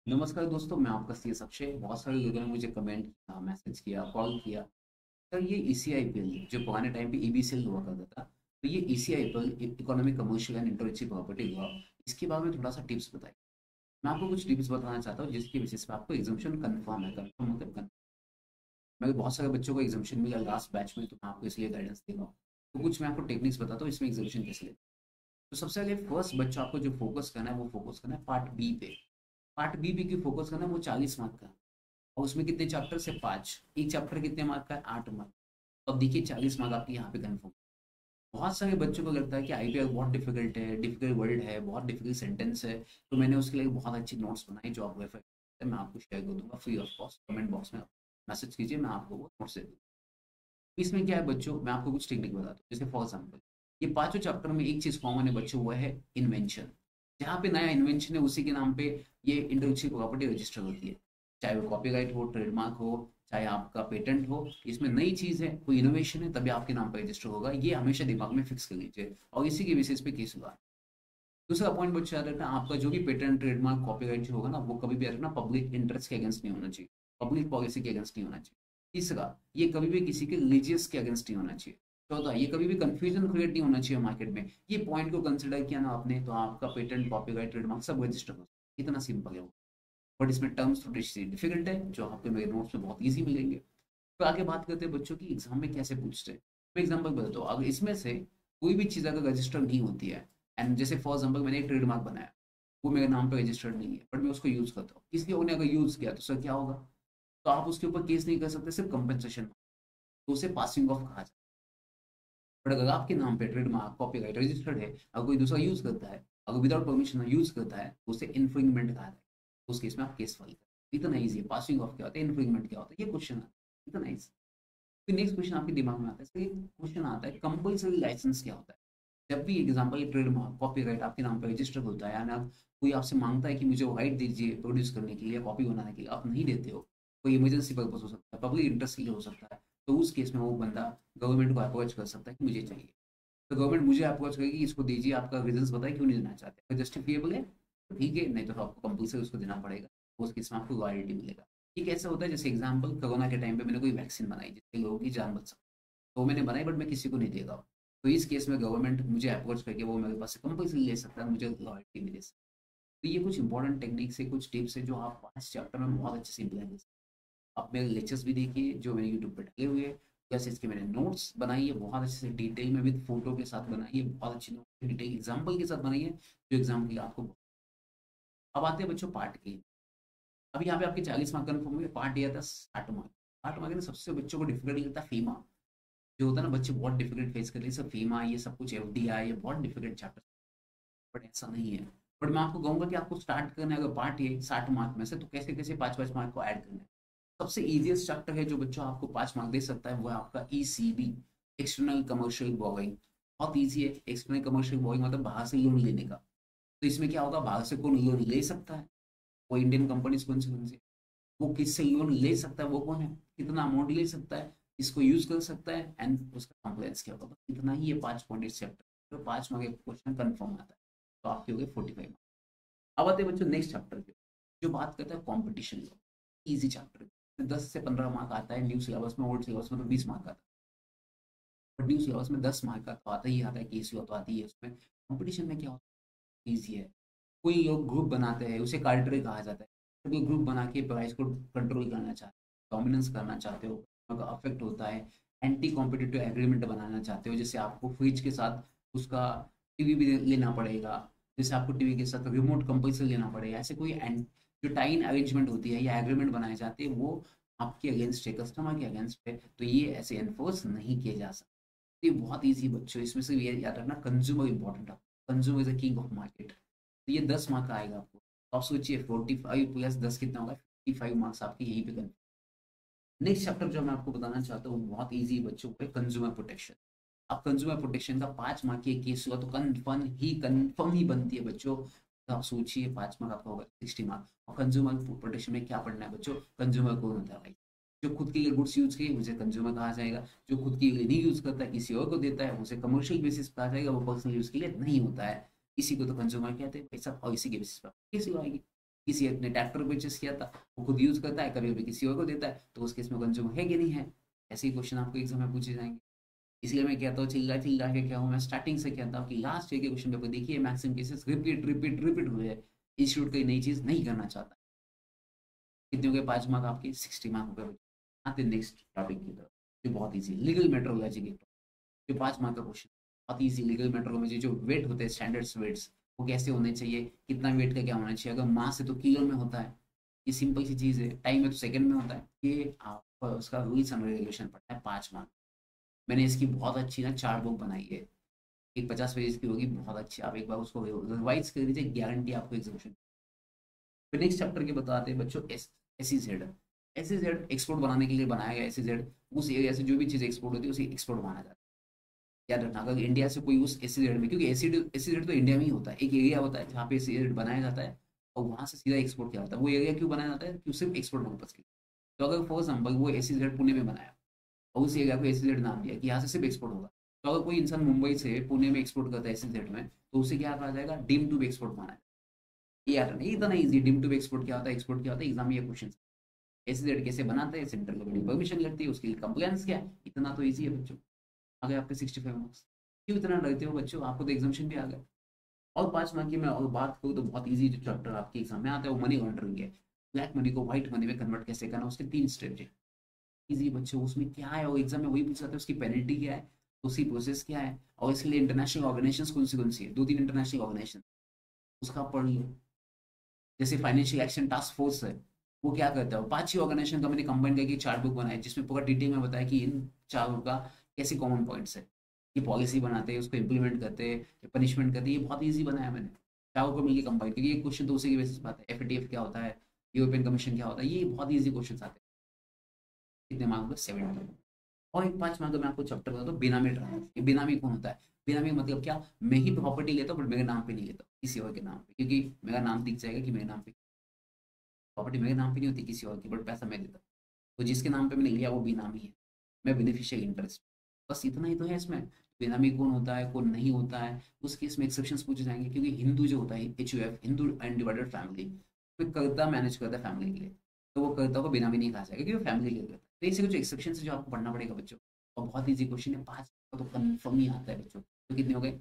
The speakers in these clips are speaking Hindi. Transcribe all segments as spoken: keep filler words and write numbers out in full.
नमस्कार दोस्तों, मैं आपका सी एस अक्षय। बहुत सारे लोगों ने मुझे कमेंट किया, मैसेज किया, कॉल किया। सर, ये E C I P L जो पुराने टाइम पे ई बी सी एल हुआ करता था, तो ये E C I P L economic commercial and intellectual property हुआ, इसके बारे में थोड़ा सा टिप्स बताइए। मैं आपको कुछ टिप्स बताना चाहता हूँ जिसके बेसिस पे आपको एग्जामेशन कंफर्म है। कंफर्म मतलब confirm। मैं बहुत सारे बच्चों को एग्जामेशन मिला लास्ट बैच में, तो मैं आपको इसलिए गाइडेंस दे रहा हूँ। तो कुछ मैं आपको टेक्निक्स बताता हूँ इसमें एग्जामेशन कैसे लेते हैं। तो सबसे पहले फर्स्ट बच्चा आपको जो फोकस करना है वो फोकस करना है पार्ट बी पे। पार्ट बी पे की फोकस करना है, वो चालीस मार्क का है। और उसमें कितने चैप्टर से? पाँच। एक चैप्टर कितने मार्क का है? आठ मार्क। तो अब देखिए चालीस मार्क आपके यहाँ पे कन्फर्म। बहुत सारे बच्चों को लगता है कि आई पी एल बहुत डिफिकल्ट है, डिफिकल्ट वर्ड है, बहुत डिफिकल्ट सेंटेंस है। तो मैंने उसके लिए बहुत अच्छी नोट्स बनाई जो आप रेफर करते हैं, मैं आपको शेयर कर दूंगा free of cost. Comment box में मैसेज कीजिए, मैं आपको वो नोट्स दे दूँगा। इसमें क्या है बच्चों, मैं आपको कुछ टेक्निक बताता हूँ। जैसे फॉर एग्जाम्पल, ये पांचों चैप्टर में एक चीज कॉमन है बच्चों, वो है इन्वेंशन। जहाँ पे नया इन्वेंशन है उसी के नाम पे ये इंटेलेक्चुअल प्रॉपर्टी रजिस्टर होती है। चाहे वो कॉपीराइट हो, ट्रेडमार्क हो, चाहे आपका पेटेंट हो, इसमें नई चीज है, कोई इनोवेशन है, तभी आपके नाम पर रजिस्टर होगा। ये हमेशा दिमाग में फिक्स कर लीजिए और इसी के बेसिस पे केस होगा। दूसरा पॉइंट बच्चों याद रखना, आपका जो भी पेटेंट, ट्रेडमार्क, कॉपीराइट जो होगा ना, वो कभी भी याद रखना पब्लिक इंटरेस्ट के अगेंस्ट नहीं होना चाहिए, पब्लिक पॉलिसी के अगेंस्ट नहीं होना चाहिए। तीसरा, ये कभी भी किसी के रिलीजियस के अगेंस्ट नहीं होना चाहिए। चौथा, ये कभी भी कंफ्यूजन क्रिएट नहीं होना चाहिए मार्केट में। ये पॉइंट को कंसिडर किया ना आपने, तो आपका पेटेंट, कॉपीराइट, ट्रेडमार्क सब रजिस्टर हो। इतना सिंपल है वो। बट इसमें टर्म्स थोड़ी सी डिफिकल्ट है जो आपके मेरे नोट्स में बहुत ईजी मिलेंगे। तो आगे बात करते हैं बच्चों की एग्जाम में कैसे पूछते हैं। मैं एग्जाम्पल बताता हूँ, अगर इसमें से कोई भी चीज़ अगर रजिस्टर नहीं होती है, एंड जैसे फॉर एग्जाम्पल मैंने एक ट्रेडमार्क बनाया, वो मेरे नाम पे रजिस्टर्ड नहीं है, बट मैं उसको यूज़ करता हूँ, किसी और ने अगर यूज़ किया तो सर क्या होगा? तो आप उसके ऊपर केस नहीं कर सकते, सिर्फ कंपनसेशन। तो उसे पासिंग ऑफ कहा जाता है। बट अगर आपके नाम पे ट्रेडमार्क, कॉपीराइट रजिस्टर्ड है, अगर कोई दूसरा यूज़ करता है, अगर विदाउट परमिशन यूज़ करता है, तो उसे इन्फ्रिंगमेंट कहा जाता है। तो उस केस में आप केस फाइल करें। इतना ईजी है। पासिंग ऑफ क्या होता है, इन्फ्रिंगमेंट क्या होता है, ये क्वेश्चन आता है। इतना ईजी। फिर नेक्स्ट क्वेश्चन आपके दिमाग में आता है, क्वेश्चन आता है कंपल्सरी लाइसेंस क्या होता है। जब भी एग्जांपल ट्रेडमार्क, कॉपीराइट आपके नाम पर रजिस्टर होता है, यानी आप, कोई आपसे मांगता है कि मुझे वो राइट दीजिए प्रोड्यूस करने के लिए, कॉपी बनाने के लिए, आप नहीं देते हो, कोई इमरजेंसी पर्पज हो सकता है, पब्लिक इंटरेस्ट के लिए हो सकता है, तो उस केस में वो बंदा गवर्नमेंट को अप्रोच कर सकता है कि मुझे चाहिए। तो गवर्नमेंट मुझे अप्रोच करेगी, इसको दीजिए, आपका रीजंस बताए क्यों नहीं देना चाहते। अगर जस्टिफिएबल है तो ठीक है, नहीं तो आपको कंपल्सरी उसको देना पड़ेगा। उस केस में आपको रॉयल्टी मिलेगा। ये कैसे होता है? जैसे एग्जाम्पल, कोरोना के टाइम पे मैंने कोई वैक्सीन बनाई जिससे लोगों की जान बच सके, तो मैंने बनाई बट मैं किसी को नहीं देगा। तो इस केस में गवर्नमेंट मुझे अप्रोच करके वो मेरे पास से कंपल्सरी ले सकता है, मुझे रॉयल्टी भी दे सकता है। तो ये कुछ इंपॉर्टेंट टेक्निक्स है, कुछ टिप्स है जो आप पांच चैप्टर में बहुत अच्छे से इम्प्लीमेंट कर सकते हैं। आप मेरे लेक्चर्स भी देखिए जो मैंने यूट्यूब पे डाले हुए हैं, प्लस इसके मैंने नोट्स बनाई है बहुत अच्छे से डिटेल में, विद फोटो के साथ बनाई है, बहुत अच्छी नोट डिटेल एग्जाम्पल के साथ बनाई है, जो एग्जाम के लिए आपको। अब आते हैं बच्चों पार्ट के। अभी यहाँ पे आपके चालीस मार्क कन्फर्म हुए, पार्ट ये था साठ मार्क। साठ मार्क में सबसे बच्चों को डिफिकल्ट लगता है फीमा। जो होता है ना, बच्चे बहुत डिफिकल्ट फेस कर रहे हैं सब, फीमा ये सब कुछ, एफ डी आई, ये बहुत डिफिकल्ट चैप्टर। बट ऐसा नहीं है। बट मैं आपको कहूंगा कि आपको स्टार्ट करना है अगर पार्ट ये साठ मार्क में से, तो कैसे कैसे पाँच पाँच मार्क को ऐड करना है। सबसे इजीएस्ट चैप्टर है जो बच्चों आपको पाँच मार्क दे सकता है, वो है आपका E C B, external commercial borrowing. बहुत ईजी है। एक्सटर्नल कमर्शियल बोरोइंग मतलब बाहर से लोन लेने का। तो इसमें क्या होगा, बाहर से कौन लोन ले सकता है? वो इंडियन कंपनीज कौन सी कौन सी, वो किससे लोन ले सकता है, वो कौन है, कितना अमाउंट ले सकता है, इसको यूज कर सकता है, एंड उसका कंप्लायंस क्या होगा। बस इतना ही है पांच पॉइंट इस चैप्टर। तो पांच मार्क क्वेश्चन कंफर्म आता है, तो आपके हो गए फोर्टी फाइव। अब आते हैं बच्चों नेक्स्ट चैप्टर पे, जो बात करता है कॉम्पिटिशन लॉ। इजी चैप्टर, दस से पंद्रह मार्क आता है। न्यू सिलेबस में, ओल्ड सिलेबस में तो बीस मार्क आता है। बट न्यू सिलेबस में दस मार्क का तो आता ही आता है, केस लॉ तो आती है उसमें। कॉम्पिटिशन में क्या होता है, ईजी है। कोई लोग ग्रुप बनाते हैं, उसे कार्टरे कहा जाता है। तो कोई ग्रुप बना के प्राइस को कंट्रोल करना चाहते हो, डोमिनेंस करना चाहते हो, का अफेक्ट होता है। एंटी कॉम्पिटिटिव एग्रीमेंट बनाना चाहते हो, जैसे आपको फ्रिज के साथ उसका टीवी भी लेना पड़ेगा, जैसे आपको टीवी के साथ रिमोट कंपल्सरी लेना पड़ेगा। ऐसे कोई एंड जो टाइन अरेंजमेंट होती है या एग्रीमेंट बनाए जाते हैं, वो आपके अगेंस्ट है, कस्टमर के अगेंस्ट है, तो ये ऐसे एनफोर्स नहीं किए जा सकते। ये बहुत ईजी बच्चों, इसमें से ये याद रखना, कंज्यूमर इंपॉर्टेंट है। Consumer is the king of market. तो ये दस मार्क का आएगा आपको। तो आप सोचिए फोर्टी फाइव प्लस दस कितना होगा, फिफ्टी फाइव मार्क्स आपके यहीं पे। नेक्स्ट चैप्टर जो मैं आपको बताना चाहता हूँ बहुत इजी बच्चों पे, कंज्यूमर प्रोटेक्शन। अब कंज्यूमर प्रोटेक्शन का पांच मार्क की केस हुआ तो कन्फर्म ही कन्फर्म ही बनती है बच्चों। तो आप सोचिए पांच मार्क आपका होगा सिक्सटी मार्क। और कंज्यूमर प्रोटेक्शन में क्या पढ़ना है बच्चों? कंज्यूमर कौन होता है भाई? जो खुद के लिए गुड्स यूज किए उसे कंज्यूमर कहा जाएगा। जो खुद के लिए नहीं यूज करता है, किसी और को देता है, उसे कमर्शियल बेसिस पे कहा जाएगा, वो पर्सनल यूज के लिए नहीं होता है। इसी को तो कंज्यूमर कहते हैं भाई साहब, और इसी के बेसिस पर केस आएगी। किसी एक ने ट्रैक्टर परचेस किया था, वो खुद यूज करता है, कभी कभी किसी और को देता है, तो उस केस में कंज्यूमर है कि नहीं है। ऐसे ही क्वेश्चन आपको एग्जाम में पूछे जाएंगे। इसलिए मैं कहता हूँ चिल्ला चिल्ला के क्या हूँ, मैं स्टार्टिंग से कहता हूँ कि लास्ट ईयर के क्वेश्चन पेपर देखिए, maximum cases repeat repeat repeat हुए हैं। इंस्टीट्यूट कोई नई चीज नहीं करना चाहता। कितने हो गए, पांच मार्क आपके, सिक्सटी मार्क हो गए। आते नेक्स्ट टॉपिक की तरफ, जो बहुत ईजी, लीगल मेट्रोलॉजी की, जो पांच मार्क का क्वेश्चन, बहुत ईजी। लीगल मेट्रोलॉजी जो वेट होते हैं, स्टैंडर्ड्स वेट्स, वो कैसे होने चाहिए, कितना वेट का क्या होना चाहिए, अगर मास है तो किलो में होता है, ये सिंपल सी चीज है। टाइम है तो सेकंड में होता है, ये आप उसका रूल्स एंड रेगुलेशन पढ़ना है, पांच मार्क। मैंने इसकी बहुत अच्छी ना चार बुक बनाई है, एक पचास पेज की होगी, बहुत अच्छी, आप एक बार उसको रिवाइज कर लीजिए, गारंटी आपको एग्जामिनेशन। फिर नेक्स्ट चैप्टर के बताते हैं बच्चों, S S Z. S Z export बनाने के लिए बनाया गया, एस जेड उस एरिया से जो भी चीज़ एक्सपोर्ट होती है उसे एक्सपोर्ट माना जाता है। याद रखना, अगर इंडिया से कोई उस एस जेड में, क्योंकि एसिड एसिड तो इंडिया में ही होता है, एक एरिया होता है जहाँ पे एसिड बनाया जाता है, और वहाँ से सीधा एक्सपोर्ट किया जाता है। वो एरिया क्यों बनाया जाता है, क्यों, सिर्फ एक्सपोर्ट पर्पज के लिए। तो अगर फॉर एग्जाम्पल वो एस जेड पुणे में बनाया, और उस एरिया को एस जेड नाम दिया कि यहाँ से सिर्फ एक्सपोर्ट होगा, तो अगर कोई इंसान मुंबई से पुणे में एक्सपोर्ट करता है एस जेड में, तो उसे क्या कहा जाएगा, डीम टू एक्सपोर्ट माना है। यार नहीं, इतना इजी, डिम टू एक्सपोर्ट क्या होता है, एक्सपोर्ट क्या होता है, एग्जाम में ये क्वेश्चन। एसजेड कैसे बनाते हैं, सेंट्रल गवर्नमेंट परमिशन लगती है, उसके लिए कंप्लायंस क्या है, इतना तो इजी है बच्चों। आ गए आपके सिक्सटी फाइव मार्क्स। क्यों इतना डरते हो बच्चों, आपको तो एग्जामेशन भी आ गया। और पांच मार्क की मैं और बात करूँ तो बहुत इजी जो चैप्टर आपके एग्जाम में आता है वो मनी लॉन्ड्रिंग है। ब्लैक मनी को व्हाइट मनी में कन्वर्ट कैसे करना, उसके तीन स्टेप है। इजी बच्चों, उसमें क्या है, और एग्जाम में वही पूछ जाता है, उसकी पेनल्टी क्या है, उसकी प्रोसेस क्या है, और इसके लिए इंटरनेशनल ऑर्गेनाइजेशन कौन सी कौन सी है, दो तीन इंटरनेशनल ऑर्गेनाइजेशन, उसका पढ़ लो। जैसे फाइनेंशियल एक्शन टास्क फोर्स है, वो क्या करता है, पांच ही ऑर्गेनाइजेशन का मैंने कंबाइन करके चार बुक बनाए, जिसमें पूरा डिटेल में बताया कि इन चारों का कैसे कॉमन पॉइंट्स है, ये पॉलिसी बनाते हैं, उसको इम्प्लीमेंट करते हैं, पनिशमेंट करते हैं, ये बहुत ईजी बनाया मैंने चारों को मिलकर कंबाइन, क्योंकि ये क्वेश्चन तो उसी की बेसिस पर आता है, एफ ए टी एफ क्या होता है, यूरोपियन कमीशन क्या होता है, ये बहुत ईजी क्वेश्चन आते हैं। कितने मार्क में, सेवन। और एक पांच मार्क में आपको चैप्टर बता दो, बेनामी ट्रांजेक्शन। बेनामी कौन होता है, बेनामी मतलब क्या, मैं ही प्रॉपर्टी लेता हूँ बट मेरे नाम पे नहीं लेता, किसी और के नाम पे, क्योंकि मेरा नाम दिख जाएगा कि मेरे नाम पे, प्रॉपर्टी मेरे नाम पे नहीं होती किसी और की, बट पैसा मैं देता हूँ। तो जिसके नाम पे मैंने लिया वो बेनामी है, मैं बेनिफिशियल इंटरेस्ट। बस इतना ही तो है इसमें। बेनामी कौन होता है, कौन नहीं होता है, उस केस में एक्सेप्शंस पूछे जाएंगे, क्योंकि हिंदू जो होता है, H U F, Hindu undivided family, में कर्ता मैनेज करता है फैमिली के लिए, तो वो कर्ता को बेनामी नहीं कहा जाएगा, क्योंकि वो फैमिली के लिए करता है। तो ऐसे कुछ एक्सेप्शन है जो आपको पढ़ना पड़ेगा बच्चों। और बहुत ईजी क्वेश्चन है, पाँच का तो कन्फर्म ही आता है बच्चों। तो कितने हो गए,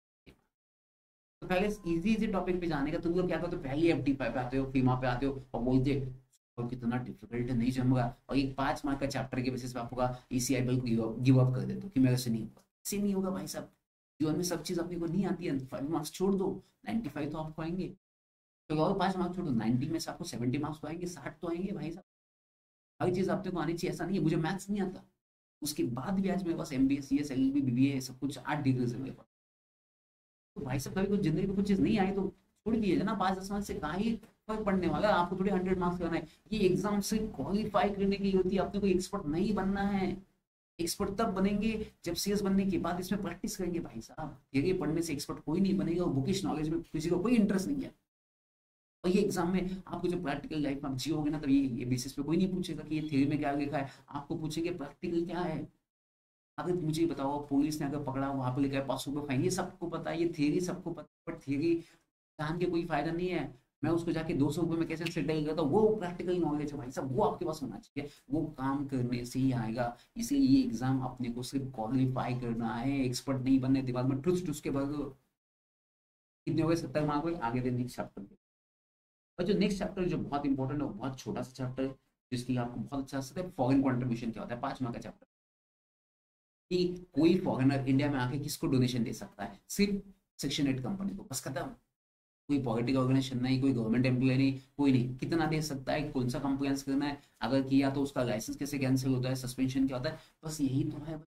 तो पहले इजी इजी टॉपिक पे जाने का, तुम लोग क्या करते हो, पहले एफ डी पे आते हो, फीमा पे आते हो, और बोलते और कितना डिफिकल्ट है, नहीं जमूंगा, और एक पांच मार्क का चैप्टर के बेसिस पे आपका ईसीआई बिल को गिव अप कर देते हो कि मेरे से नहीं होगा। इससे नहीं होगा भाई साहब, जीवन में सब चीज अपने को नहीं आती है। फाइव मार्क्स छोड़ दो, नाइन्टी फाइव तो आपको आएंगे, तो और पांच मार्क्स छोड़ दो, नाइन्टी में से आपको सेवेंटी मार्क्स तो आएंगे, साठ तो आएंगे भाई साहब। हर चीज आपको आनी चाहिए, ऐसा नहीं है मुझे मैथ्स नहीं आता, उसके बाद भी आज मेरे पास M B S C S L B B B A सब कुछ आठ डिग्री है मेरे पास। तो भाई साहब कभी कुछ जिंदगी में कुछ चीज नहीं आई तो छोड़ दिए ना, पाँच दस मार्क्स से कहाँ ही फर्क पड़ने वाला है, आपको थोड़ी हंड्रेड मार्क्स करना है। ये एग्जाम से क्वालिफाई करने की होती है, अपने को एक्सपर्ट नहीं बनना है। एक्सपर्ट तब बनेंगे जब सीएस बनने के बाद इसमें प्रैक्टिस करेंगे भाई साहब, ये पढ़ने से एक्सपर्ट कोई नहीं बनेगा, और बुकिश नॉलेज में किसी को कोई इंटरेस्ट नहीं है। और ये एग्जाम में आपको जो प्रैक्टिकल लाइफ में आप जियोगे ना, तब ये ये बेसिस पे कोई नहीं पूछेगा कि ये थ्योरी में क्या लिखा है, आपको पूछेंगे प्रैक्टिकल क्या है। अगर मुझे बताओ, पुलिस ने अगर पकड़ा, वहां पर लिखा है पाँच सौ रुपये फाइन, ये सबको पता है, ये थियरी सबको पता है, बट थियरी जान के कोई फायदा नहीं है। मैं उसको जाके दो सौ रुपये में कैसे सेटल करता हूँ, वो प्रैक्टिकल नॉलेज है भाई साहब, वो आपके पास होना चाहिए, वो काम करने से ही आएगा। इसलिए ये एग्जाम अपने को सिर्फ क्वालिफाई करना है, एक्सपर्ट नहीं बनने, दिमाग में ठुस ठुस के भर। कितने हो गए, सत्तर मार्क हुए, आगे दे नेक्स्ट चैप्टर। और जो नेक्स्ट चैप्टर जो बहुत इंपॉर्टेंट है, वो बहुत छोटा सा चैप्टर है, जिसकी आपको बहुत अच्छा सकता है, फॉरेन कंट्रीब्यूशन क्या होता है, पांच मार्क का चैप्टर। कि कोई फॉरेनर इंडिया में आके किसको डोनेशन दे सकता है, सिर्फ सेक्शन एट कंपनी को, बस खत्म। कोई पॉलिटिकल ऑर्गेनाइजेशन नहीं, कोई गवर्नमेंट एम्प्लॉय नहीं, कोई नहीं। कितना दे सकता है, कौन सा कंप्लायंस करना है, अगर किया तो उसका लाइसेंस कैसे कैंसिल होता है, सस्पेंशन क्या होता है, बस यही तो है।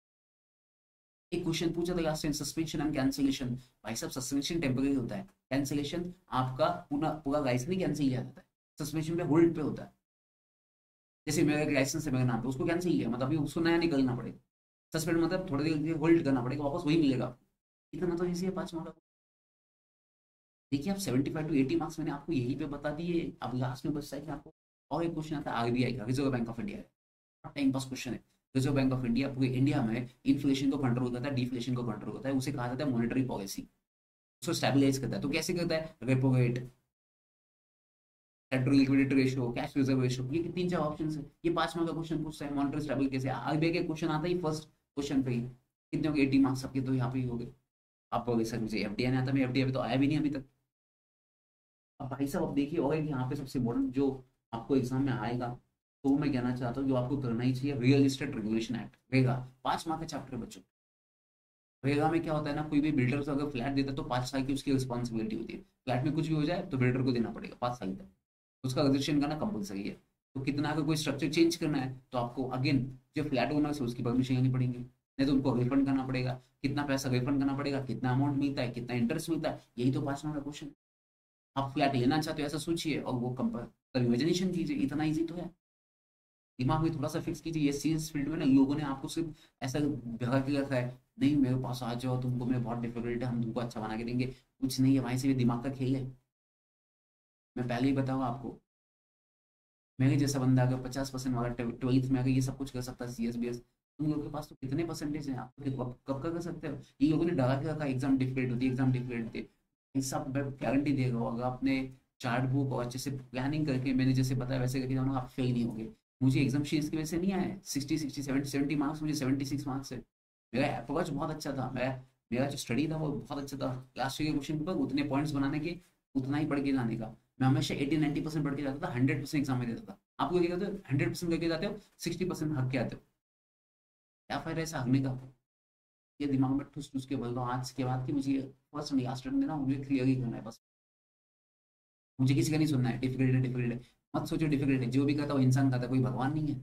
एक क्वेश्चन पूछा था last time, suspension and cancellation. भाई साहब सस्पेंशन टेम्पररी होता है, कैंसिलेशन आपका पूरा पूरा लाइसेंस नहीं कैंसिल किया जाता है, सस्पेंशन पे होल्ड पे होता है। जैसे मेरा एक लाइसेंस है मेरे नाम पे, उसको कैंसिल किया मतलब अभी उसको नया निकलना पड़ेगा। सस्पेंड मतलब थोड़ी देर के लिए होल्ड करना पड़ेगा, वापस वही मिलेगा आपको। इतना तो इजी है पांच मार्क का। देखिए आप seventy five to eighty marks मैंने आपको यही पे बता दिए, अब लास्ट में बचता है कि आपको और एक क्वेश्चन आता है आरबीआई का, रिजर्व बैंक ऑफ इंडिया है, टाइम पास क्वेश्चन है। रिजर्व बैंक ऑफ इंडिया पूरे इंडिया में इन्फ्लेशन को कंट्रोल करता है, डिफ्लेशन को कंट्रोल करता है, उसे कहा जाता है मॉनेटरी पॉलिसी। उसको स्टेबलाइज करता है, तो कैसे करता है, repo rate, central liquidity ratio, cash reserve ratio, ये तीन चार ऑप्शन है। ये पांच मार्क का क्वेश्चन पूछता है। मॉनिटरी स्टेबल कैसे, आरबीआई के क्वेश्चन आता ही फर्स्ट क्वेश्चन पे ही। कितने हो गए, एटी मार्क्स आपके तो यहाँ पे ही हो गए। आप बोलोगे सर मुझे एफडीआई नहीं आता, मैं एफडीआई पे तो आया भी नहीं अभी तक। अब भाई साहब अब देखिए, और एक यहाँ पे सबसे इम्पोर्टेंट जो आपको एग्जाम में आएगा, तो मैं कहना चाहता हूँ जो आपको करना ही चाहिए, रियल एस्टेट रेगुलेशन एक्ट, रेगा। पांच मार्क का चैप्टर है बच्चों। रेगा में क्या होता है ना, कोई भी बिल्डर से अगर फ्लैट देता है तो पांच साल की उसकी रिस्पॉन्सिबिलिटी होती है। फ्लैट में कुछ भी हो जाए तो बिल्डर को देना पड़ेगा पांच साल तक, उसका रजिस्ट्रेशन करना कंपलसरी है। तो कितना अगर कोई स्ट्रक्चर चेंज करना है तो आपको अगेन जो फ्लैट ओनर है उसकी परमिशन लेनी पड़ेगी, नहीं तो उनको रिफंड करना पड़ेगा। कितना पैसा रिफंड करना पड़ेगा, कितना अमाउंट मिलता है, कितना इंटरेस्ट मिलता है, यही तो पांच नंबर का क्वेश्चन। आप फ्लैट लेना चाहते हो ऐसा सोचिए और वो कंपेयर इमेजिनेशन कीजिए, इतना ईजी तो है। दिमाग में थोड़ा सा फिक्स कीजिए। ये सीएस फील्ड में ना लोगों ने आपको सिर्फ ऐसा भगा के रखा है, नहीं मेरे पास आ जाओ, तुमको मैं बहुत डिफिकल्ट है, हम तुमको अच्छा बना के देंगे। कुछ नहीं है भाई, से दिमाग का खेल है। मैं पहले ही बताऊँ आपको, मेरे जैसा बंदा अगर पचास परसेंट वाला ट्वेल्थ में अगर ये सब कुछ कर सकता है, सी एस बी एस, तुम लोगों के पास तो कितने परसेंटेज हैं, आप तो कब कब कर सकते हो। ये लोगों ने डरा के रखा एग्जाम डिफिकल्ट होती है, एग्जाम डिफिकल्ट होती है। ये सब मैं गारंटी दे रहा हूँ, अगर आपने चार्ट बुक और अच्छे से प्लानिंग करके मैंने जैसे बताया वैसे करके जाओ ना, आप फेल नहीं होंगे। मुझे एग्जाम शीट्स की वजह से नहीं आए sixty sixty seventy seventy marks, मुझे सेवेंटी सिक्स मार्क्स है। मेरा अप्रोच बहुत अच्छा था, मैं मेरा जो स्टडी था वो बहुत अच्छा था। लास्ट ईयर के क्वेश्चन पेपर उतने पॉइंट्स बनाने के, उतना ही पढ़ के जाने का। मैं हमेशा एटी नाइनटी परसेंट पढ़ के जाता था, हंड्रेड परसेंट एग्जाम में देता था। आप लोग क्या करते हो, हंड्रेड परसेंट करके जाते हो, सिक्सटी परसेंट हक के आते हो। क्या फायदा ऐसा हकने का। ये दिमाग में ठुस ठुस के बोल दो आज के बाद कि मुझे फर्स्ट लास्ट रन देना, मुझे क्लियर ही करना है बस। मुझे किसी का नहीं सुनना है, डिफिकल्ट है डिफिकल्ट है। मत सोचो डिफिकल्ट है, जो भी करता है वो इंसान करता है, कोई भगवान नहीं है।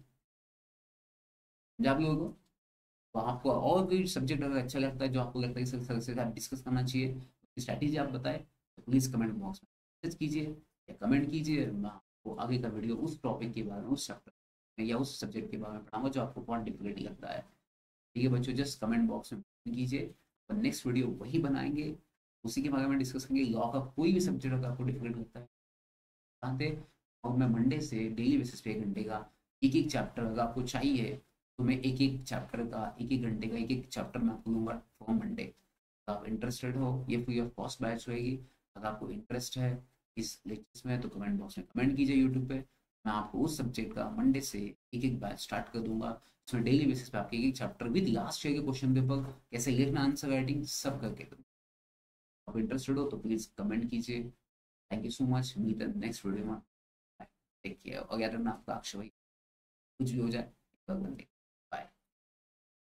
जब लोगों को तो आपको और कोई सब्जेक्ट अगर अच्छा लगता है, जो आपको लगता है कि सर सर से आप डिस्कस करना चाहिए, स्ट्रैटेजी आप बताएं, तो प्लीज़ कमेंट बॉक्स में मैसेज कीजिए या कमेंट कीजिए। मैं आपको आगे का वीडियो उस टॉपिक के बारे में, उस चैप्टर में या उस सब्जेक्ट के बारे में पढ़ाऊंगा जो आपको बहुत डिफिकल्टी लगता है। ठीक है बच्चों, जस्ट कमेंट बॉक्स में कीजिए और नेक्स्ट वीडियो वही बनाएंगे, उसी के बारे में डिस्कस करेंगे। लॉ का कोई भी सब्जेक्ट अगर आपको डिफिकल्ट लगता है जानते, और मैं मंडे से डेली बेसिस पे एक घंटे का एक एक चैप्टर अगर आपको चाहिए, तो मैं एक एक चैप्टर का एक एक घंटे का एक एक चैप्टर मैं आपको दूंगा फॉर मंडे। आप इंटरेस्टेड हो, ये फ्री ऑफ कॉस्ट बैच होएगी। अगर आपको इंटरेस्ट है इस लेक्चर्स में तो कमेंट बॉक्स में कमेंट कीजिए यूट्यूब पे। मैं आपको उस सब्जेक्ट का मंडे से एक एक बैच स्टार्ट कर दूंगा, उसमें डेली बेसिस पे आपके एक एक चैप्टर विद लास्ट ईयर के क्वेश्चन पेपर कैसे लिखना, आंसर राइटिंग सब करके दूंगा। आप इंटरेस्टेड हो तो प्लीज़ कमेंट कीजिए। Thank you so much, meet the next video में। Take care. और यार ना आपका अक्षय भाई कुछ भी हो जाए